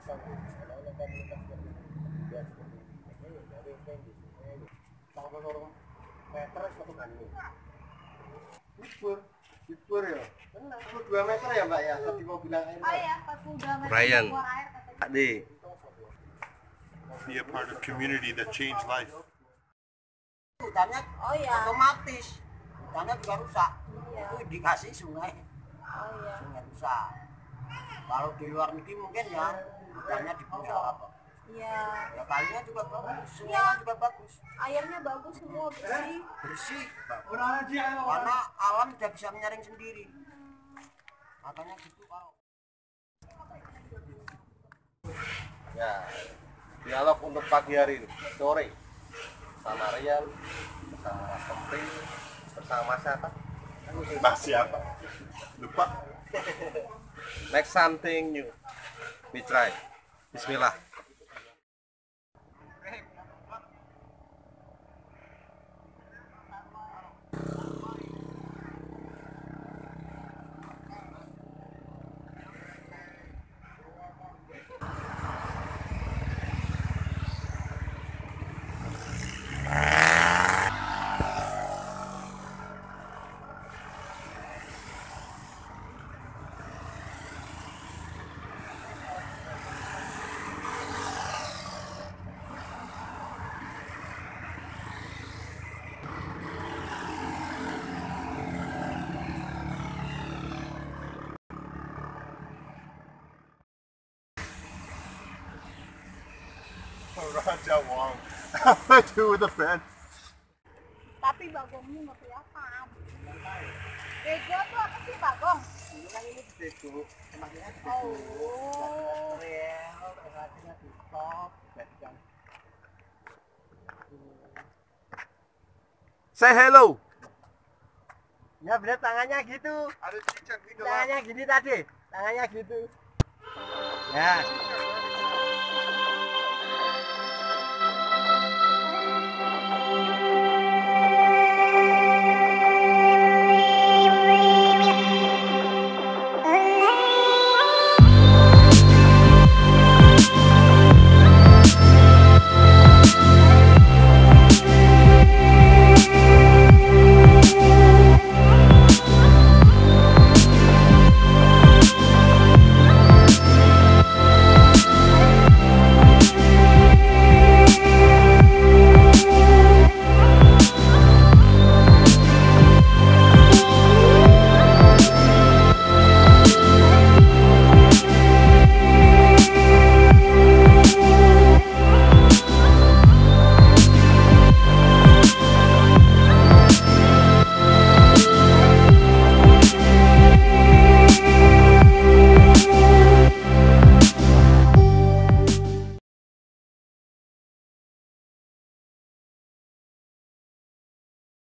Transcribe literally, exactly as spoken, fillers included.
Libur, libur ya. Benar. dua meter ya, Mbak ya. Tadi mau bilang air. Oh iya, empat puluh dua meter. Ryan, Ade. Be a part of community that change life. Hutannya Oh iya. otomatis. Hutannya juga rusak. Iya. Itu dikasih sungai. Oh iya. Sungai rusak. Kalau di luar negeri mungkin ya hutannya dibuka apa. Iya. Ya kalinya juga bagus, Iya. sungainya juga bagus. Airnya bagus semua, bersih. Bersih. Bagus. Karena alam udah bisa menyaring sendiri. Makanya gitu kalau. Ya, dialog untuk pagi hari ini, sore sama Rian, bersama Kempri, bersama siapa? Mas siapa? Lupa. Next something new. We try. Bismillah. Raja Wong. Apa do with the fence? Tapi bagongnya nggak kelihatan. Bego tuh apa sih bagong? Ini ini bego, emaknya Oh. rel, rasanya di stop, jadikan. Say hello. Ya bener tangannya gitu. Ada cicak di dalam. Tangannya gini tadi. Tangannya gitu. Ya.